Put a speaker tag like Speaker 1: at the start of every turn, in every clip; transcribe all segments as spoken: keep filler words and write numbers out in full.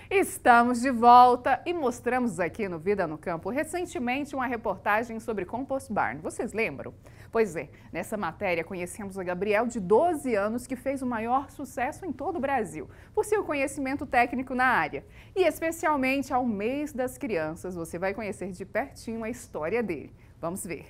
Speaker 1: Estamos de volta e mostramos aqui no Vida no Campo recentemente uma reportagem sobre Compost Barn. Vocês lembram? Pois é, nessa matéria conhecemos a Gabriel, de doze anos, que fez o maior sucesso em todo o Brasil, por seu conhecimento técnico na área. E especialmente ao mês das crianças, você vai conhecer de pertinho a história dele. Vamos ver.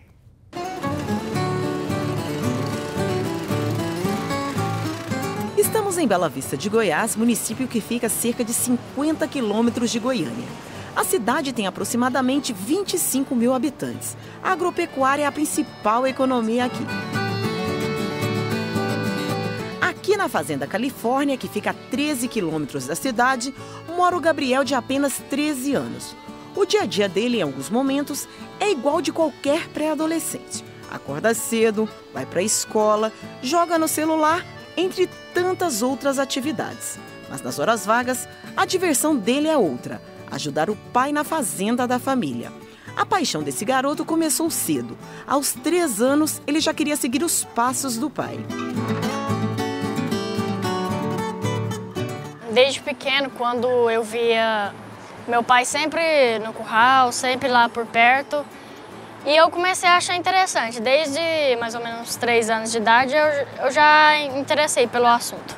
Speaker 2: Estamos em Bela Vista de Goiás, município que fica a cerca de cinquenta quilômetros de Goiânia. A cidade tem aproximadamente vinte e cinco mil habitantes. A agropecuária é a principal economia aqui. Aqui na Fazenda Califórnia, que fica a treze quilômetros da cidade, mora o Gabriel, de apenas treze anos. O dia a dia dele, em alguns momentos, é igual de qualquer pré-adolescente. Acorda cedo, vai para a escola, joga no celular, entre tantas outras atividades. Mas nas horas vagas, a diversão dele é outra: ajudar o pai na fazenda da família. A paixão desse garoto começou cedo. Aos três anos, ele já queria seguir os passos do pai.
Speaker 3: Desde pequeno, quando eu via meu pai sempre no curral, sempre lá por perto, e eu comecei a achar interessante. Desde mais ou menos três anos de idade, eu, eu já interessei pelo assunto.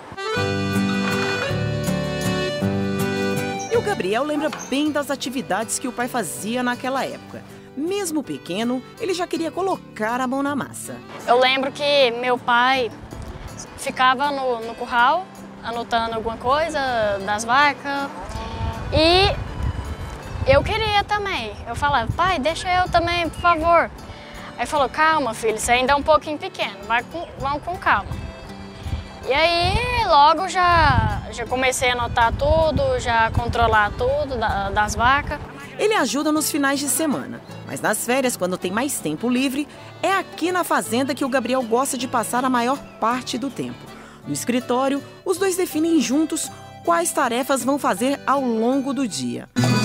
Speaker 2: E o Gabriel lembra bem das atividades que o pai fazia naquela época. Mesmo pequeno, ele já queria colocar a mão na massa.
Speaker 3: Eu lembro que meu pai ficava no, no curral, anotando alguma coisa das vacas, e eu queria também. Eu falava: pai, deixa eu também, por favor. Aí falou: calma, filho, você ainda é um pouquinho pequeno, vai com, vamos com calma. E aí, logo já, já comecei a anotar tudo, já controlar tudo da, das vacas.
Speaker 2: Ele ajuda nos finais de semana, mas nas férias, quando tem mais tempo livre, é aqui na fazenda que o Gabriel gosta de passar a maior parte do tempo. No escritório, os dois definem juntos quais tarefas vão fazer ao longo do dia.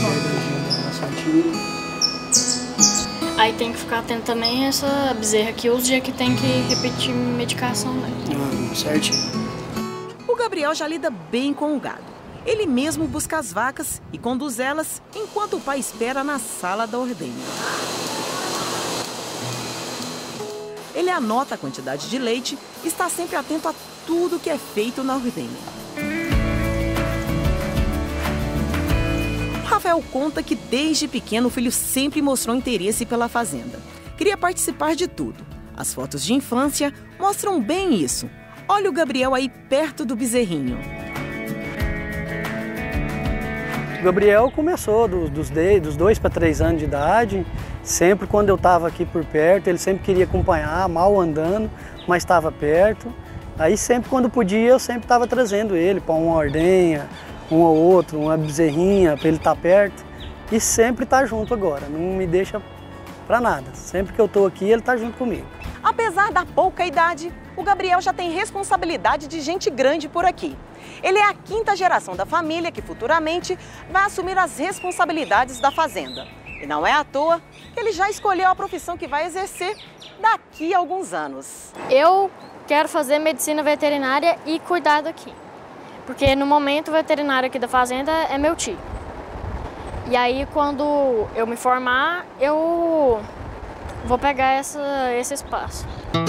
Speaker 3: Aí tem que ficar atento também essa bezerra aqui, os dias que tem que repetir medicação, né?
Speaker 4: Ah, certinho.
Speaker 2: O Gabriel já lida bem com o gado. Ele mesmo busca as vacas e conduz elas enquanto o pai espera na sala da ordenha. Ele anota a quantidade de leite e está sempre atento a tudo que é feito na ordenha. Rafael conta que desde pequeno o filho sempre mostrou interesse pela fazenda. Queria participar de tudo. As fotos de infância mostram bem isso. Olha o Gabriel aí perto do bezerrinho.
Speaker 4: O Gabriel começou dos, dos, dos dois para três anos de idade. Sempre quando eu estava aqui por perto, ele sempre queria acompanhar, mal andando, mas estava perto. Aí sempre quando podia, eu sempre estava trazendo ele para uma ordenha, um ou outro, uma bezerrinha, para ele estar perto. E sempre está junto agora, não me deixa para nada. Sempre que eu estou aqui, ele está junto comigo.
Speaker 2: Apesar da pouca idade, o Gabriel já tem responsabilidade de gente grande por aqui. Ele é a quinta geração da família que futuramente vai assumir as responsabilidades da fazenda. E não é à toa que ele já escolheu a profissão que vai exercer daqui a alguns anos.
Speaker 3: Eu quero fazer medicina veterinária e cuidar daqui. Porque no momento o veterinário aqui da fazenda é meu tio. E aí quando eu me formar, eu vou pegar essa, esse espaço.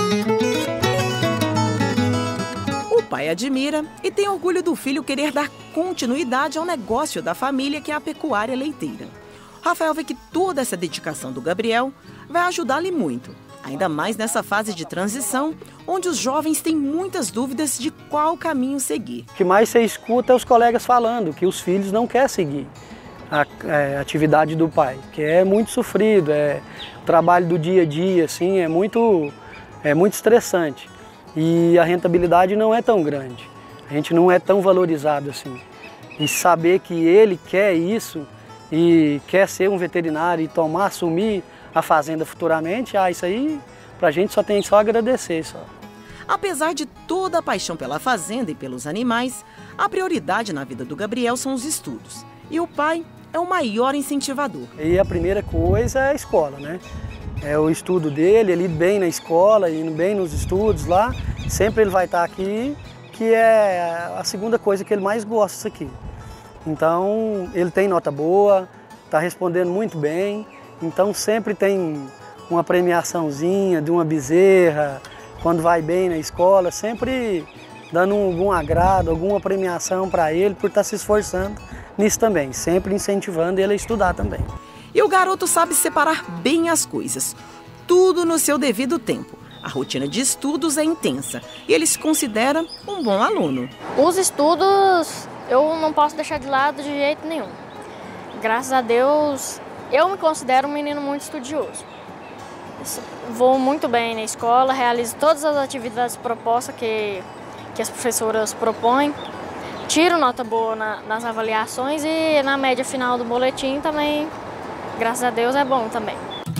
Speaker 2: O pai admira e tem orgulho do filho querer dar continuidade ao negócio da família, que é a pecuária leiteira. Rafael vê que toda essa dedicação do Gabriel vai ajudá-lo muito. Ainda mais nessa fase de transição, onde os jovens têm muitas dúvidas de qual caminho seguir.
Speaker 4: O que mais você escuta é os colegas falando que os filhos não querem seguir a, é, a atividade do pai, que é muito sofrido, é o trabalho do dia a dia, assim, é muito, é muito estressante. E a rentabilidade não é tão grande, a gente não é tão valorizado assim. E saber que ele quer isso e quer ser um veterinário e tomar, assumir a fazenda futuramente, ah, isso aí pra gente só tem só agradecer só.
Speaker 2: Apesar de toda a paixão pela fazenda e pelos animais, a prioridade na vida do Gabriel são os estudos. E o pai é o maior incentivador.
Speaker 4: E a primeira coisa é a escola, né? É o estudo dele, ele bem na escola, indo bem nos estudos lá. Sempre ele vai estar aqui, que é a segunda coisa que ele mais gosta aqui. Então ele tem nota boa, está respondendo muito bem, então sempre tem uma premiaçãozinha de uma bezerra, quando vai bem na escola, sempre dando algum agrado, alguma premiação para ele por estar se esforçando nisso também, sempre incentivando ele a estudar também.
Speaker 2: E o garoto sabe separar bem as coisas, tudo no seu devido tempo. A rotina de estudos é intensa e ele se considera um bom aluno.
Speaker 3: Os estudos eu não posso deixar de lado de jeito nenhum. Graças a Deus, eu me considero um menino muito estudioso. Vou muito bem na escola, realizo todas as atividades propostas que, que as professoras propõem. Tiro nota boa na, nas avaliações e na média final do boletim também, graças a Deus, é bom também.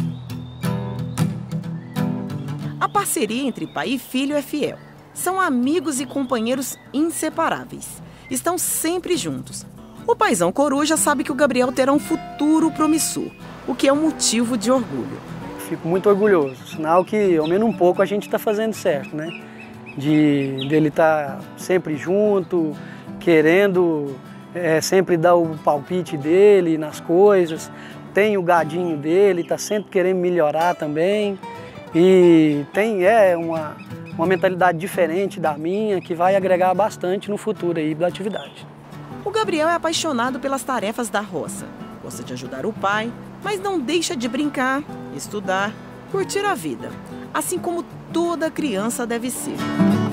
Speaker 2: A parceria entre pai e filho é fiel. São amigos e companheiros inseparáveis. Estão sempre juntos. O paizão Coruja sabe que o Gabriel terá um futuro promissor, o que é um motivo de orgulho.
Speaker 4: Fico muito orgulhoso, sinal que, ao menos um pouco, a gente está fazendo certo, né? De dele estar sempre junto, querendo é, sempre dar o palpite dele nas coisas. Tem o gadinho dele, está sempre querendo melhorar também. E tem é, uma, uma mentalidade diferente da minha, que vai agregar bastante no futuro aí da atividade.
Speaker 2: O Gabriel é apaixonado pelas tarefas da roça. Gosta de ajudar o pai, mas não deixa de brincar, estudar, curtir a vida, assim como toda criança deve ser.